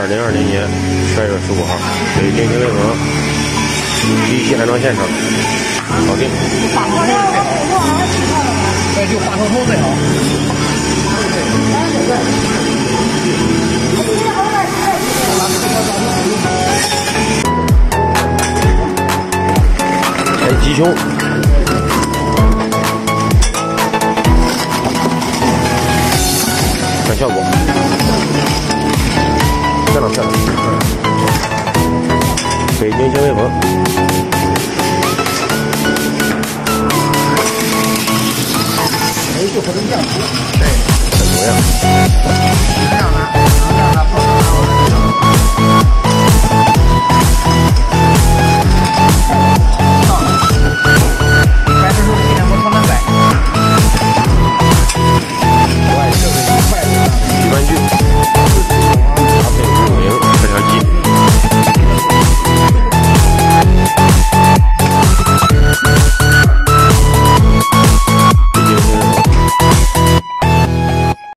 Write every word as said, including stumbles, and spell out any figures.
二零二零年十二月十五号，北京新雷盟第一期安装现场，搞定。 对，就大头头最好。 开机胸。 看效果。